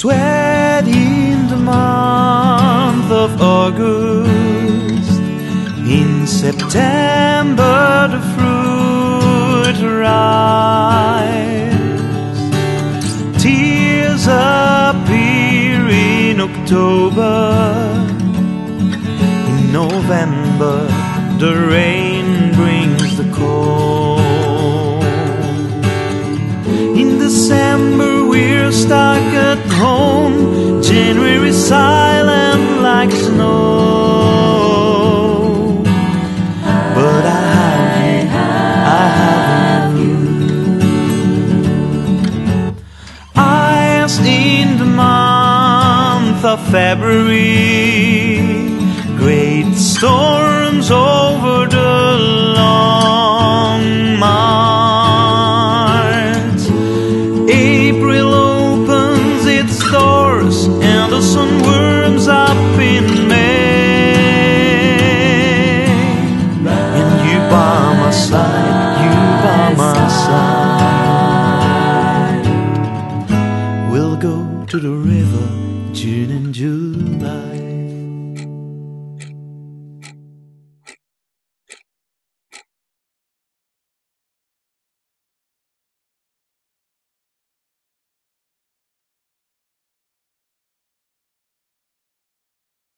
sweat in the month of August. In September the fruit arrives. Tears appear in October. In November the rain brings the cold. In December we're stuck at home. January silent like snow. But I have you. Ice in the month of February. Great storms over